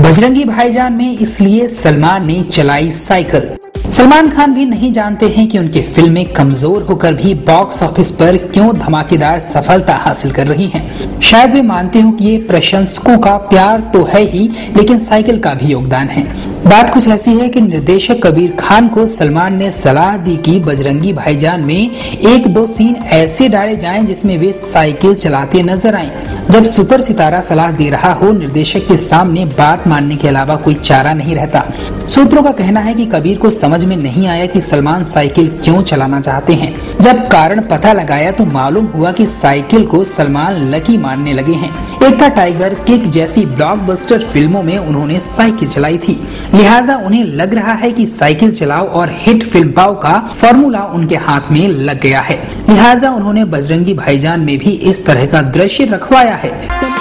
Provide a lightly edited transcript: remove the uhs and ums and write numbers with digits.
बजरंगी भाईजान में इसलिए सलमान ने चलाई साइकिल। सलमान खान भी नहीं जानते हैं कि उनकी फिल्में कमजोर होकर भी बॉक्स ऑफिस पर क्यों धमाकेदार सफलता हासिल कर रही हैं। शायद वे मानते हो कि ये प्रशंसकों का प्यार तो है ही, लेकिन साइकिल का भी योगदान है। बात कुछ ऐसी है कि निर्देशक कबीर खान को सलमान ने सलाह दी कि बजरंगी भाईजान में एक दो सीन ऐसे डाले जाएं जिसमें वे साइकिल चलाते नजर आएं। जब सुपर सितारा सलाह दे रहा हो, निर्देशक के सामने बात मानने के अलावा कोई चारा नहीं रहता। सूत्रों का कहना है कि कबीर को समझ में नहीं आया कि सलमान साइकिल क्यों चलाना चाहते हैं। जब कारण पता लगाया तो मालूम हुआ कि साइकिल को सलमान लकी मानने लगे हैं। एक था टाइगर, किक जैसी ब्लॉकबस्टर फिल्मों में उन्होंने साइकिल चलाई थी, लिहाजा उन्हें लग रहा है कि साइकिल चलाओ और हिट फिल्म पाओ का फॉर्मूला उनके हाथ में लग गया है। लिहाजा उन्होंने बजरंगी भाईजान में भी इस तरह का दृश्य रखवाया है।